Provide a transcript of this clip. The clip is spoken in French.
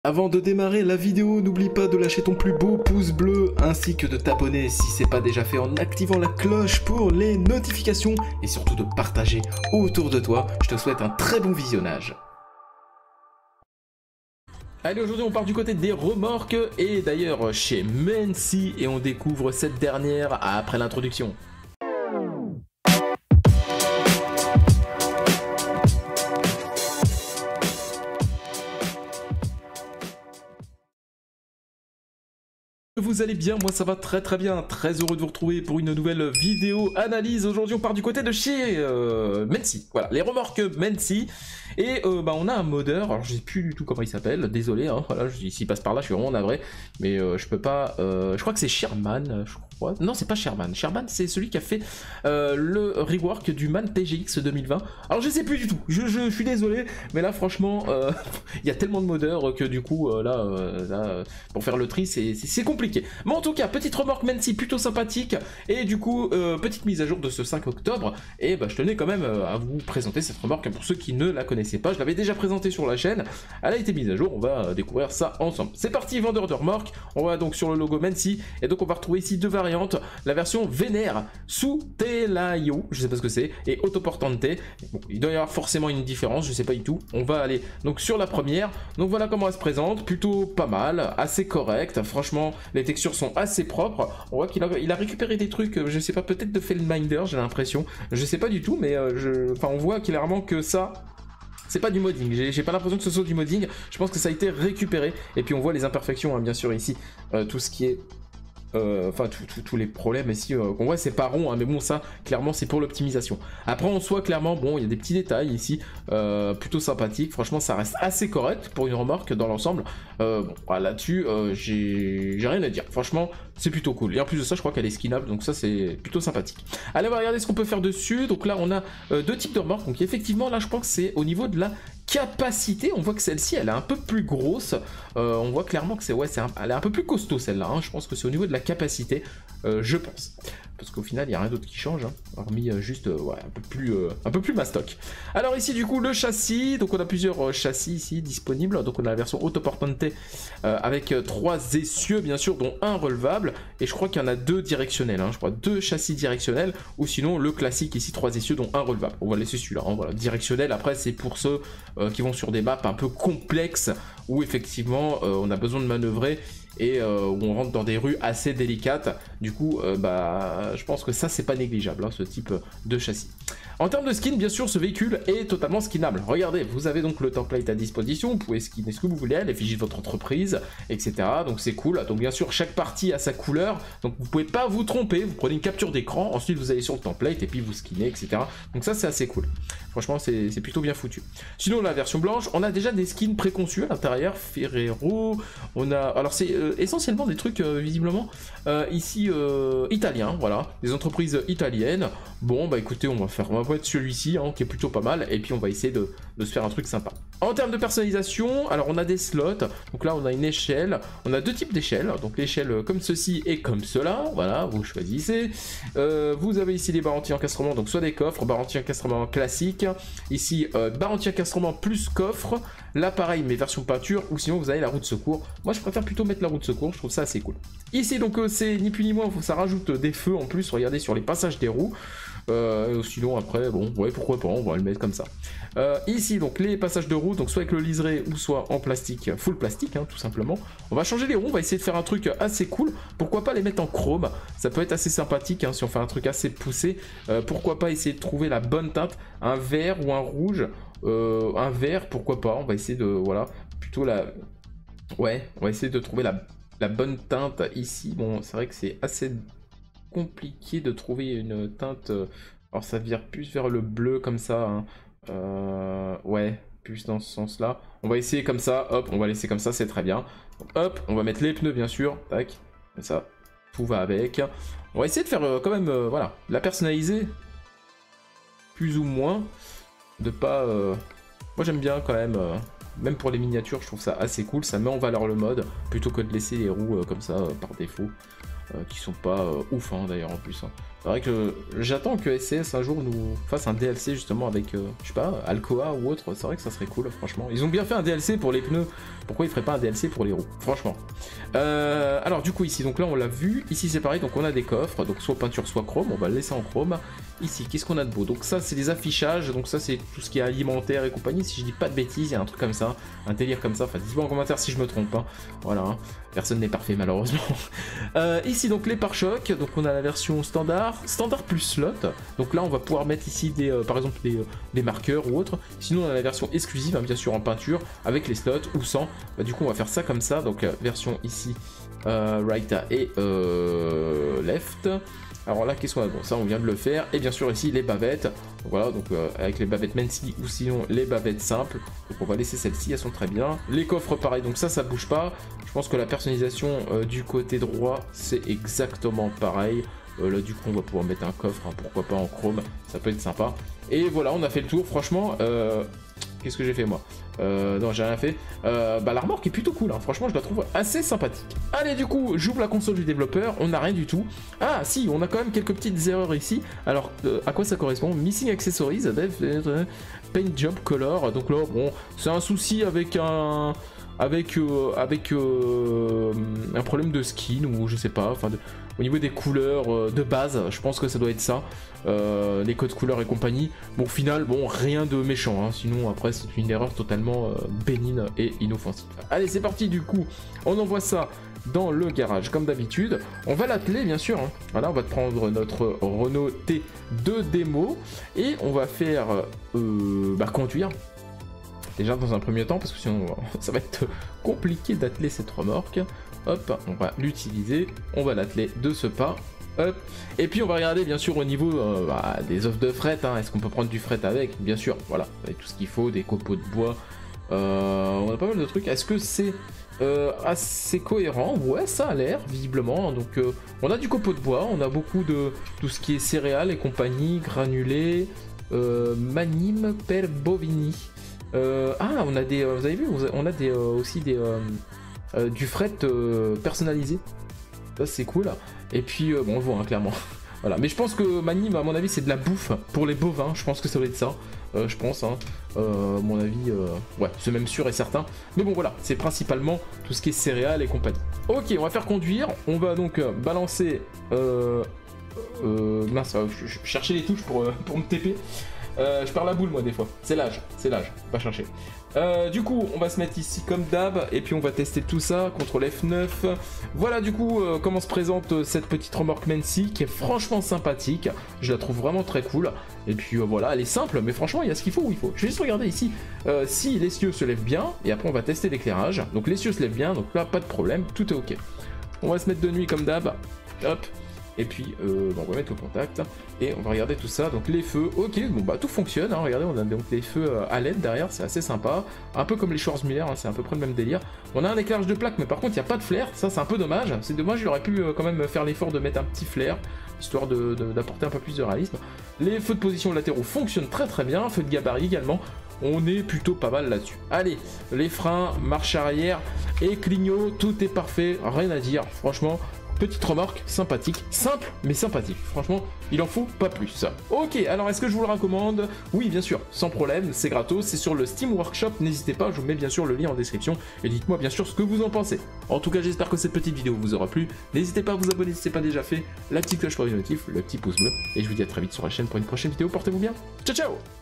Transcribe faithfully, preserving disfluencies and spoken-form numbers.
Avant de démarrer la vidéo, n'oublie pas de lâcher ton plus beau pouce bleu ainsi que de t'abonner si c'est pas déjà fait en activant la cloche pour les notifications et surtout de partager autour de toi. Je te souhaite un très bon visionnage. Allez, aujourd'hui on part du côté des remorques et d'ailleurs chez Mency et on découvre cette dernière après l'introduction. Vous allez bien, moi ça va très très bien, très heureux de vous retrouver pour une nouvelle vidéo analyse. Aujourd'hui on part du côté de chez euh, Mency, voilà, les remorques Mency. Et euh, bah, on a un modeur, alors je sais plus du tout comment il s'appelle, désolé, hein, voilà, s'il passe par là je suis vraiment navré, mais euh, je peux pas, euh, je crois que c'est Sherman, je crois, non c'est pas Sherman, Sherman c'est celui qui a fait euh, le rework du MAN T G X deux mille vingt, alors je sais plus du tout, je, je, je suis désolé, mais là franchement, il euh, y a tellement de modeurs que du coup, euh, là, euh, là, pour faire le tri c'est compliqué. Mais en tout cas, petite remorque Mency plutôt sympathique, et du coup, euh, petite mise à jour de ce cinq octobre, et bah, je tenais quand même à vous présenter cette remorque pour ceux qui ne la connaissent pas, je l'avais déjà présenté sur la chaîne, elle a été mise à jour, on va découvrir ça ensemble. C'est parti, vendeur de remorques, on va donc sur le logo Mency, et donc on va retrouver ici deux variantes, la version Vénère sous Telaio, je sais pas ce que c'est, et Autoportante. Bon, il doit y avoir forcément une différence, je sais pas du tout, on va aller donc sur la première, donc voilà comment elle se présente, plutôt pas mal, assez correct, franchement les textures sont assez propres, on voit qu'il a, il a récupéré des trucs, je sais pas, peut-être de Feldminder, j'ai l'impression, je sais pas du tout, mais euh, je... enfin on voit clairement que ça c'est pas du modding, j'ai pas l'impression que ce soit du modding, je pense que ça a été récupéré, et puis on voit les imperfections, hein, bien sûr ici, euh, tout ce qui est, euh, enfin tous les problèmes ici, euh, qu'on voit c'est pas rond, hein, mais bon ça, clairement c'est pour l'optimisation. Après en soi, clairement, bon, il y a des petits détails ici, euh, plutôt sympathiques, franchement ça reste assez correct pour une remorque dans l'ensemble, euh, bon, voilà, là-dessus, euh, j'ai rien à dire, franchement, c'est plutôt cool. Et en plus de ça, je crois qu'elle est skinnable, donc ça c'est plutôt sympathique. Allez, on va regarder ce qu'on peut faire dessus. Donc là, on a euh, deux types de remorques. Donc effectivement, là, je pense que c'est au niveau de la capacité. On voit que celle-ci, elle est un peu plus grosse. Euh, on voit clairement que c'est, ouais, c'est, elle est un peu plus costaud celle-là. Hein. Je pense que c'est au niveau de la capacité, euh, je pense. Parce qu'au final, il n'y a rien d'autre qui change, hein, hormis euh, juste euh, ouais, un peu plus, euh, un peu plus mastoc. Alors ici, du coup, le châssis. Donc on a plusieurs euh, châssis ici disponibles. Donc on a la version Autoportante euh, avec euh, trois essieux, bien sûr, dont un relevable. Et je crois qu'il y en a deux directionnels. Hein, je crois deux châssis directionnels. Ou sinon, le classique ici, trois essieux, dont un relevable. On va laisser celui-là. Hein, voilà, directionnel. Après, c'est pour ceux euh, qui vont sur des maps un peu complexes où effectivement, euh, on a besoin de manœuvrer. Et euh, où on rentre dans des rues assez délicates. Du coup, euh, bah, je pense que ça, c'est pas négligeable, hein, ce type de châssis. En termes de skin, bien sûr, ce véhicule est totalement skinnable. Regardez, vous avez donc le template à disposition, vous pouvez skinner ce que vous voulez, l'effigie de votre entreprise, et cetera. Donc c'est cool. Donc bien sûr, chaque partie a sa couleur, donc vous pouvez pas vous tromper. Vous prenez une capture d'écran, ensuite vous allez sur le template et puis vous skinnez, et cetera. Donc ça, c'est assez cool. Franchement, c'est plutôt bien foutu. Sinon, la version blanche, on a déjà des skins préconçus à l'intérieur. Ferrero, on a... Alors c'est euh, essentiellement des trucs, euh, visiblement, euh, ici, euh, italiens, voilà. Des entreprises italiennes. Bon, bah écoutez, on va faire... On va mettre celui-ci, hein, qui est plutôt pas mal. Et puis, on va essayer de, de se faire un truc sympa. En termes de personnalisation, alors on a des slots. Donc là, on a une échelle. On a deux types d'échelles. Donc l'échelle comme ceci et comme cela. Voilà, vous choisissez. Euh, vous avez ici les barres anti-encastrement. Donc soit des coffres, barres anti-encastrement classiques. Ici, euh, barre anti-encastrement plus coffre. Là, pareil, mais version peinture. Ou sinon, vous avez la roue de secours. Moi, je préfère plutôt mettre la roue de secours. Je trouve ça assez cool. Ici, donc, euh, c'est ni plus ni moins. Ça rajoute des feux en plus. Regardez sur les passages des roues. Euh, sinon après bon ouais pourquoi pas, on va le mettre comme ça. Euh, ici donc les passages de roues, donc soit avec le liseré ou soit en plastique, full plastique, hein, tout simplement. On va changer les roues, on va essayer de faire un truc assez cool. Pourquoi pas les mettre en chrome, ça peut être assez sympathique, hein, si on fait un truc assez poussé. Euh, pourquoi pas essayer de trouver la bonne teinte, un vert ou un rouge, euh, un vert pourquoi pas. On va essayer de voilà plutôt la ouais on va essayer de trouver la, la bonne teinte ici. Bon c'est vrai que c'est assez compliqué de trouver une teinte, alors ça vire plus vers le bleu comme ça, hein. euh, ouais, plus dans ce sens là, on va essayer comme ça, hop, on va laisser comme ça, c'est très bien. Donc, hop, on va mettre les pneus bien sûr, tac, comme ça, tout va avec. On va essayer de faire euh, quand même, euh, voilà, la personnaliser, plus ou moins, de pas, euh... moi j'aime bien quand même, euh... même pour les miniatures, je trouve ça assez cool, ça met en valeur le mode, plutôt que de laisser les roues euh, comme ça, euh, par défaut. Euh, qui sont pas euh, ouf hein, d'ailleurs en plus, hein. C'est vrai que j'attends que S C S un jour nous fasse un D L C justement avec, euh, je sais pas, Alcoa ou autre. C'est vrai que ça serait cool, franchement. Ils ont bien fait un D L C pour les pneus. Pourquoi ils feraient pas un D L C pour les roues? Franchement. Euh, alors du coup ici, donc là on l'a vu. Ici c'est pareil, donc on a des coffres. Donc soit peinture, soit chrome. On va le laisser en chrome. Ici, qu'est-ce qu'on a de beau? Donc ça c'est des affichages. Donc ça c'est tout ce qui est alimentaire et compagnie. Si je dis pas de bêtises, il y a un truc comme ça. Un délire comme ça. Enfin, dites-moi en commentaire si je me trompe. Hein. Voilà. Hein. Personne n'est parfait malheureusement. euh, ici donc les pare-chocs. Donc on a la version standard. Standard plus slot. Donc là on va pouvoir mettre ici des, euh, par exemple des, euh, des marqueurs ou autre. Sinon on a la version exclusive, hein, bien sûr en peinture, avec les slots ou sans. Bah, du coup on va faire ça comme ça. Donc euh, version ici euh, right et euh, left. Alors là qu'est-ce qu'on a? Bon ça on vient de le faire. Et bien sûr ici les bavettes. Donc, voilà donc euh, avec les bavettes Mency ou sinon les bavettes simples. Donc on va laisser celles-ci, elles sont très bien. Les coffres pareil, donc ça ça bouge pas. Je pense que la personnalisation euh, du côté droit c'est exactement pareil. Euh, là du coup on va pouvoir mettre un coffre, hein, pourquoi pas en chrome, ça peut être sympa. Et voilà on a fait le tour, franchement, euh... qu'est-ce que j'ai fait moi? euh, Non j'ai rien fait. Euh, bah la remorque est plutôt cool, hein. Franchement je la trouve assez sympathique. Allez du coup j'ouvre la console du développeur, on n'a rien du tout. Ah si, on a quand même quelques petites erreurs ici. Alors euh, à quoi ça correspond? Missing accessories, paint job color. Donc là bon c'est un souci avec un... avec, euh, avec euh, un problème de skin ou je sais pas, enfin de... au niveau des couleurs euh, de base, je pense que ça doit être ça, euh, les codes couleurs et compagnie. Bon, au final, bon, rien de méchant, hein, sinon après c'est une erreur totalement euh, bénigne et inoffensive. Allez, c'est parti du coup, on envoie ça dans le garage comme d'habitude. On va l'atteler bien sûr, hein. Voilà, on va prendre notre Renault T deux démo et on va faire euh, bah, conduire. Déjà dans un premier temps, parce que sinon ça va être compliqué d'atteler cette remorque. Hop, on va l'utiliser, on va l'atteler de ce pas. Hop. Et puis on va regarder bien sûr au niveau euh, bah, des offres de fret, hein. Est-ce qu'on peut prendre du fret avec? Bien sûr, voilà, avec tout ce qu'il faut, des copeaux de bois. Euh, on a pas mal de trucs. Est-ce que c'est euh, assez cohérent? Ouais, ça a l'air, visiblement. Donc euh, on a du copeau de bois, on a beaucoup de tout ce qui est céréales et compagnie, granulés, euh, Manim per bovini. Euh, ah, on a des, euh, vous avez vu, on a des, euh, aussi des, euh, euh, du fret euh, personnalisé. Ça c'est cool. Et puis, euh, bon, on le voit hein, clairement. Voilà. Mais je pense que Manim, à mon avis, c'est de la bouffe pour les bovins. Je pense que ça doit être ça. Euh, je pense, hein. euh, à mon avis, euh, ouais, c'est même sûr et certain. Mais bon, voilà, c'est principalement tout ce qui est céréales et compagnie. Ok, on va faire conduire. On va donc euh, balancer. Euh, euh, mince, je, je cherchais les touches pour, euh, pour me T P. Euh, je perds la boule moi des fois, c'est l'âge, c'est l'âge, pas chercher. Euh, du coup on va se mettre ici comme d'hab et puis on va tester tout ça, contrôle F neuf. Voilà du coup euh, comment se présente euh, cette petite remorque Mency qui est franchement sympathique, je la trouve vraiment très cool. Et puis euh, voilà, elle est simple mais franchement il y a ce qu'il faut où il faut. Je vais juste regarder ici euh, si l'essieu se lève bien et après on va tester l'éclairage. Donc l'essieu se lève bien, donc là pas de problème, tout est ok. On va se mettre de nuit comme d'hab, hop. Et puis euh, bon, on va mettre le contact et on va regarder tout ça. Donc les feux, ok, bon bah tout fonctionne, hein. Regardez, on a donc les feux euh, à L E D derrière, c'est assez sympa. Un peu comme les Schwarzmüller, hein, c'est à peu près le même délire. On a un éclairage de plaque, mais par contre il n'y a pas de flair, ça c'est un peu dommage. C'est dommage, il aurait pu euh, quand même faire l'effort de mettre un petit flair, histoire d'apporter un peu plus de réalisme. Les feux de position latéraux fonctionnent très très bien, feux de gabarit également. On est plutôt pas mal là-dessus. Allez, les freins, marche arrière et clignot, tout est parfait, rien à dire, franchement. Petite remorque sympathique, simple mais sympathique. Franchement, il en faut pas plus. Ok, alors est-ce que je vous le recommande? Oui, bien sûr, sans problème, c'est gratos, c'est sur le Steam Workshop. N'hésitez pas, je vous mets bien sûr le lien en description et dites-moi bien sûr ce que vous en pensez. En tout cas, j'espère que cette petite vidéo vous aura plu. N'hésitez pas à vous abonner si ce n'est pas déjà fait, la petite cloche pour les notifs, le petit pouce bleu. Et je vous dis à très vite sur la chaîne pour une prochaine vidéo. Portez-vous bien. Ciao, ciao!